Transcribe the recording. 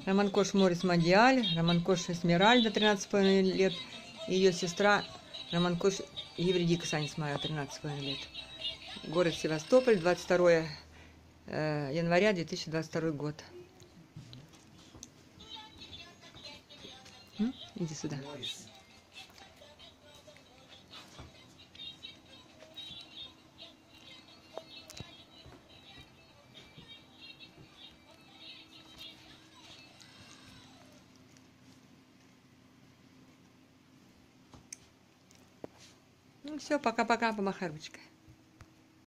Романкош Морис Мадиаль, Романкош Эсмеральда, 13,5 лет, и ее сестра Романкош Евредика Санисмая, 13,5 лет. Город Севастополь, 22 января 2022 год. Иди сюда. Ну все, пока-пока, помахай ручкой.